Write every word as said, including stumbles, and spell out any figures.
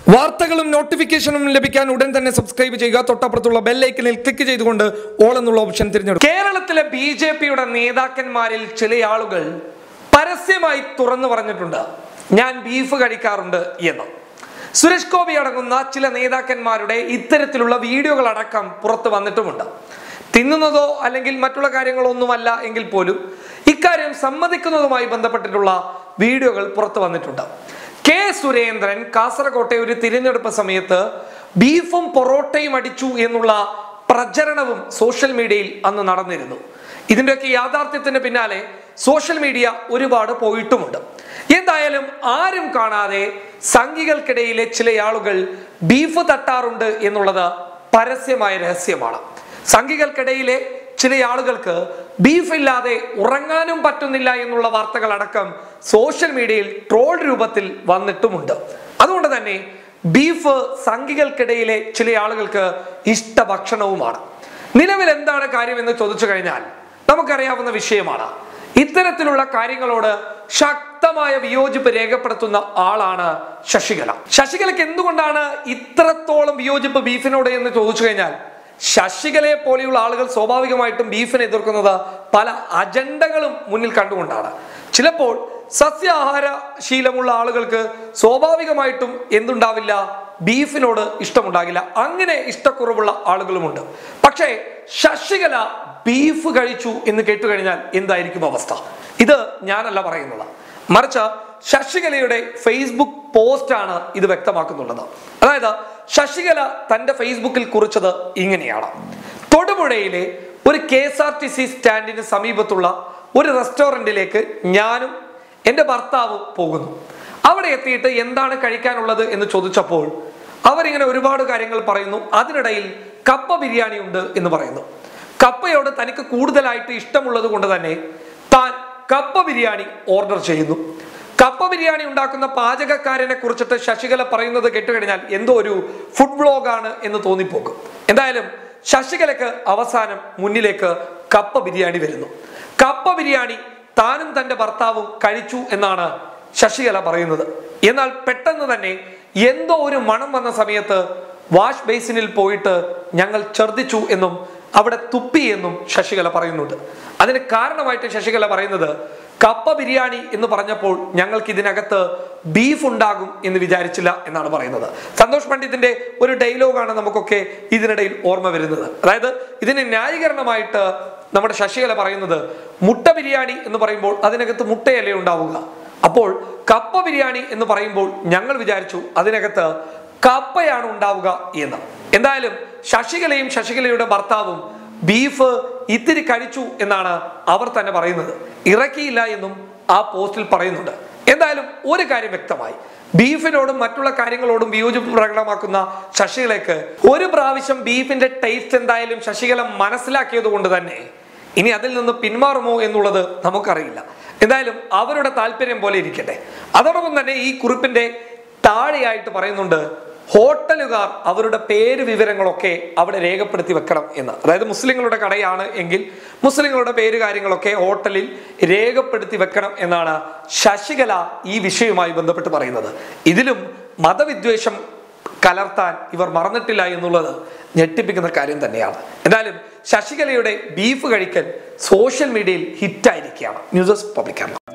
വാർത്തകളും നോട്ടിഫിക്കേഷനും ലഭിക്കാൻ ഉടൻ തന്നെ സബ്സ്ക്രൈബ് ചെയ്യുക. തൊട്ടപ്പുറത്തുള്ള ബെൽ ഐക്കണിൽ ക്ലിക്ക് ചെയ്തുകൊണ്ട് ഓൾ എന്നുള്ള ഓപ്ഷൻ തിരഞ്ഞെടുക്കുക. കേരളത്തിലെ ബി ജെ പിയുടെ നേതാക്കന്മാരിൽ ചില ആളുകൾ പരസ്യമായി തുറന്നു പറഞ്ഞിട്ടുണ്ട്, ഞാൻ ബീഫ് കഴിക്കാറുണ്ട് എന്ന്. സുരേഷ് ഗോപി അടങ്ങുന്ന ചില നേതാക്കന്മാരുടെ ഇത്തരത്തിലുള്ള വീഡിയോകൾ അടക്കം പുറത്തു വന്നിട്ടുമുണ്ട്. തിന്നുന്നതോ അല്ലെങ്കിൽ മറ്റുള്ള കാര്യങ്ങളോ ഒന്നുമല്ല എങ്കിൽ പോലും ഇക്കാര്യം സമ്മതിക്കുന്നതുമായി ബന്ധപ്പെട്ടിട്ടുള്ള വീഡിയോകൾ പുറത്തു വന്നിട്ടുണ്ട്. കെ സുരേന്ദ്രൻ കാസർകോട്ടെ ഒരു തിരഞ്ഞെടുപ്പ് സമയത്ത് ബീഫും പൊറോട്ടയും അടിച്ചു എന്നുള്ള പ്രചരണവും സോഷ്യൽ മീഡിയയിൽ അന്ന് നടന്നിരുന്നു. ഇതിന്റെയൊക്കെ യാഥാർത്ഥ്യത്തിന് പിന്നാലെ സോഷ്യൽ മീഡിയ ഒരുപാട് പോയിട്ടുമുണ്ട്. എന്തായാലും ആരും കാണാതെ സംഘികൾക്കിടയിലെ ചില ആളുകൾ ബീഫ് തട്ടാറുണ്ട് എന്നുള്ളത് പരസ്യമായ രഹസ്യമാണ്. സംഘികൾക്കിടയിലെ ചില ആളുകൾക്ക് ബീഫ് ഇല്ലാതെ ഉറങ്ങാനും പറ്റുന്നില്ല എന്നുള്ള വാർത്തകൾ അടക്കം സോഷ്യൽ മീഡിയയിൽ ട്രോൾ രൂപത്തിൽ വന്നിട്ടുമുണ്ട്. അതുകൊണ്ട് തന്നെ ബീഫ് സംഘികൾക്കിടയിലെ ചില ആളുകൾക്ക് ഇഷ്ട ഭക്ഷണവുമാണ്. നിലവിൽ എന്താണ് കാര്യം എന്ന് ചോദിച്ചു കഴിഞ്ഞാൽ നമുക്കറിയാവുന്ന വിഷയമാണ്. ഇത്തരത്തിലുള്ള കാര്യങ്ങളോട് ശക്തമായ വിയോജിപ്പ് രേഖപ്പെടുത്തുന്ന ആളാണ് ശശികല. ശശികലയ്ക്ക് എന്തുകൊണ്ടാണ് ഇത്രത്തോളം വിയോജിപ്പ് ബീഫിനോട് എന്ന് ചോദിച്ചു കഴിഞ്ഞാൽ ശശികലയെ പോലെയുള്ള ആളുകൾ സ്വാഭാവികമായിട്ടും ബീഫിനെ എതിർക്കുന്നത് പല അജണ്ടകളും മുന്നിൽ കണ്ടുകൊണ്ടാണ്. ചിലപ്പോൾ സസ്യാഹാര ശീലമുള്ള ആളുകൾക്ക് സ്വാഭാവികമായിട്ടും എന്തുണ്ടാവില്ല, ബീഫിനോട് ഇഷ്ടമുണ്ടാകില്ല. അങ്ങനെ ഇഷ്ടക്കുറവുള്ള ആളുകളുമുണ്ട്. പക്ഷേ ശശികല ബീഫ് കഴിച്ചു എന്ന് കേട്ടുകഴിഞ്ഞാൽ എന്തായിരിക്കും അവസ്ഥ? ഇത് ഞാനല്ല പറയുന്നത്, മറിച്ച് ശശികലയുടെ ഫേസ്ബുക്ക് പോസ്റ്റാണ് ഇത് വ്യക്തമാക്കുന്നുള്ളത്. അതായത് ശശികല തന്റെ ഫേസ്ബുക്കിൽ കുറിച്ചത് ഇങ്ങനെയാണ്: തൊടുപുഴയിലെ ഒരു K S R T C സ്റ്റാൻഡിന് സമീപത്തുള്ള ഒരു റെസ്റ്റോറന്റിലേക്ക് ഞാനും എൻ്റെ ഭർത്താവും പോകുന്നു. അവിടെ എത്തിയിട്ട് എന്താണ് കഴിക്കാനുള്ളത് എന്ന് ചോദിച്ചപ്പോൾ അവരിങ്ങനെ ഒരുപാട് കാര്യങ്ങൾ പറയുന്നു. അതിനിടയിൽ കപ്പ ബിരിയാണി ഉണ്ട് എന്ന് പറയുന്നു. കപ്പയോട് തനിക്ക് കൂടുതലായിട്ട് ഇഷ്ടമുള്ളത് കൊണ്ട് തന്നെ താൻ കപ്പ ബിരിയാണി ഓർഡർ ചെയ്യുന്നു. കപ്പ ബിരിയാണി ഉണ്ടാക്കുന്ന പാചകക്കാരനെ കുറിച്ചിട്ട് ശശികല പറയുന്നത് കേട്ടുകഴിഞ്ഞാൽ എന്തോ ഒരു ഫുഡ് വ്ലോഗാണ് എന്ന് തോന്നിപ്പോകും. എന്തായാലും ശശികലക്ക് അവസാനം മുന്നിലേക്ക് കപ്പ ബിരിയാണി വരുന്നു. കപ്പ ബിരിയാണി താനും തന്റെ ഭർത്താവും കഴിച്ചു എന്നാണ് ശശികല പറയുന്നത്. എന്നാൽ പെട്ടെന്ന് തന്നെ എന്തോ ഒരു മണം വന്ന സമയത്ത് വാഷ് ബേസിനിൽ പോയിട്ട് ഞങ്ങൾ ഛർദ്ദിച്ചു എന്നും അവിടെ തുപ്പി എന്നും ശശികല പറയുന്നുണ്ട്. അതിന് കാരണമായിട്ട് ശശികല പറയുന്നത്, കപ്പ ബിരിയാണി എന്ന് പറഞ്ഞപ്പോൾ ഞങ്ങൾക്ക് ഇതിനകത്ത് ബീഫ് ഉണ്ടാകും എന്ന് വിചാരിച്ചില്ല എന്നാണ് പറയുന്നത്. സന്തോഷ് പണ്ഡിറ്റിന്റെ ഒരു ഡയലോഗാണ് നമുക്കൊക്കെ ഇതിനിടയിൽ ഓർമ്മ വരുന്നത്. അതായത് ഇതിന് ന്യായീകരണമായിട്ട് നമ്മുടെ ശശികല പറയുന്നത്, മുട്ട ബിരിയാണി എന്ന് പറയുമ്പോൾ അതിനകത്ത് മുട്ടയല്ലേ ഉണ്ടാവുക, അപ്പോൾ കപ്പ ബിരിയാണി എന്ന് പറയുമ്പോൾ ഞങ്ങൾ വിചാരിച്ചു അതിനകത്ത് കപ്പയാണ് ഉണ്ടാവുക എന്ന്. എന്തായാലും ശശികലയും ശശികലയുടെ ഭർത്താവും ബീഫ് ഇത്തിരി കഴിച്ചു എന്നാണ് അവർ തന്നെ പറയുന്നത്. ഇറക്കിയില്ല എന്നും ആ പോസ്റ്റിൽ പറയുന്നുണ്ട്. എന്തായാലും ഒരു കാര്യം വ്യക്തമായി, ബീഫിനോടും മറ്റുള്ള കാര്യങ്ങളോടും വിയോജിപ്പ് പ്രകടമാക്കുന്ന ശശികലയ്ക്ക് ഒരു പ്രാവശ്യം ബീഫിന്റെ ടേസ്റ്റ് എന്തായാലും ശശികല മനസ്സിലാക്കിയത് കൊണ്ട് തന്നെ ഇനി അതിൽ നിന്ന് പിന്മാറുമോ എന്നുള്ളത് നമുക്കറിയില്ല. എന്തായാലും അവരുടെ താല്പര്യം പോലെ ഇരിക്കട്ടെ. അതോടൊപ്പം തന്നെ ഈ കുറിപ്പിന്റെ താഴെയായിട്ട് പറയുന്നുണ്ട്, ഹോട്ടലുകാർ അവരുടെ പേര് വിവരങ്ങളൊക്കെ അവിടെ രേഖപ്പെടുത്തി വെക്കണം എന്ന്. അതായത് മുസ്ലിങ്ങളുടെ കടയാണ് എങ്കിൽ മുസ്ലിങ്ങളുടെ പേര് കാര്യങ്ങളൊക്കെ ഹോട്ടലിൽ രേഖപ്പെടുത്തി വെക്കണം എന്നാണ് ശശികല ഈ വിഷയവുമായി ബന്ധപ്പെട്ട് പറയുന്നത്. ഇതിലും മതവിദ്വേഷം കലർത്താൻ ഇവർ മറന്നിട്ടില്ല എന്നുള്ളത് ഞെട്ടിപ്പിക്കുന്ന കാര്യം തന്നെയാണ്. എന്തായാലും ശശികലയുടെ ബീഫ് കഴിക്കൽ സോഷ്യൽ മീഡിയയിൽ ഹിറ്റായിരിക്കുകയാണ്. News desk public Kerala.